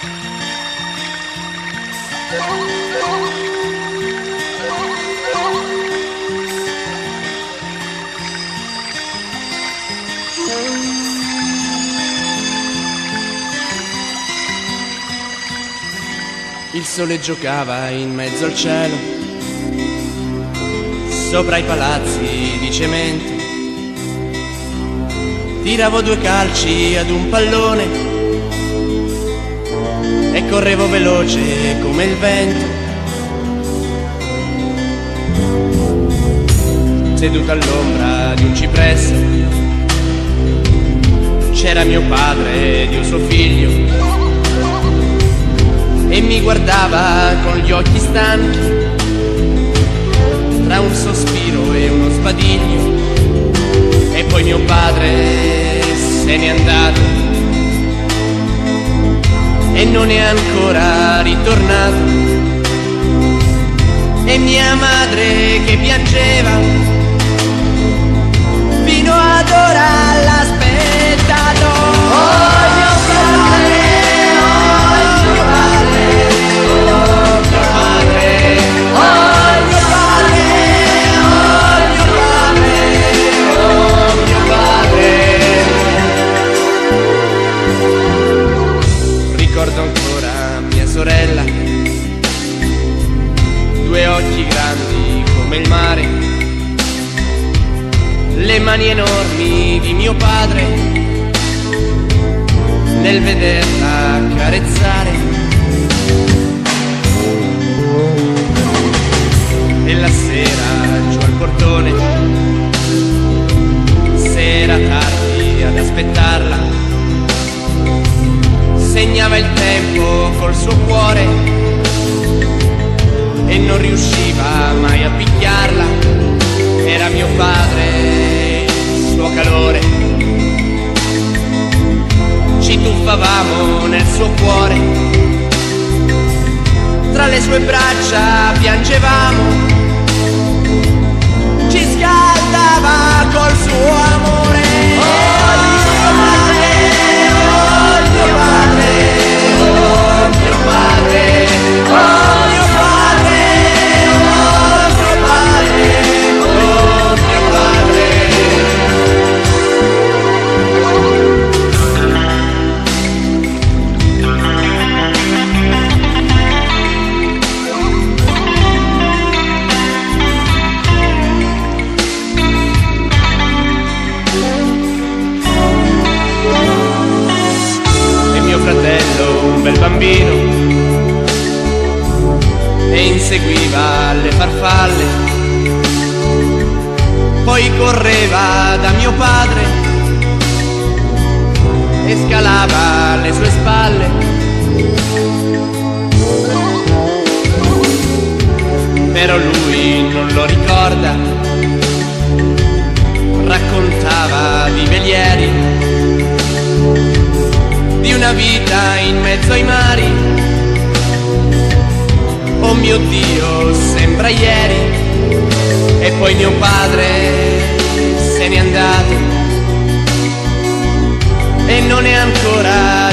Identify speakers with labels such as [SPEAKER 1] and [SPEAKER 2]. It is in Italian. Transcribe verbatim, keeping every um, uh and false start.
[SPEAKER 1] Il sole giocava in mezzo al cielo, sopra i palazzi di cemento. Tiravo due calci ad un pallone e correvo veloce come il vento. Seduto all'ombra di un cipresso c'era mio padre di un suo figlio e mi guardava con gli occhi stanchi, tra un sospiro e uno sbadiglio. E poi mio padre se n'è andato e non è ancora ritornato. E mia madre che piangeva fino ad ora l'ha aspettato. Oh mio padre, oh mio padre, oh mio padre, oh mio padre, oh mio padre, oh mio padre. Ricordo ancora mia sorella, due occhi grandi come il mare, le mani enormi di mio padre nel vederla carezzare. E la sera giù al portone, se era tardi ad aspettarla, segnava il tempo col suo cuore e non riusciva mai a picchiarla. Era mio padre, il suo calore, ci tuffavamo nel suo cuore, tra le sue braccia piangevamo, ci scaldava col suo amore. Oh mio padre, oh mio padre, oh mio padre, oh mio padre, oh mio padre, oh mio padre. E mio fratello, un bel bambino, e inseguiva le farfalle, poi correva da mio padre e scalava le sue spalle. Però lui non lo ricorda, raccontava di velieri, di una vita in mezzo ai mari. Oh mio Dio, sembra ieri. E poi mio padre se n'è andato e non è ancora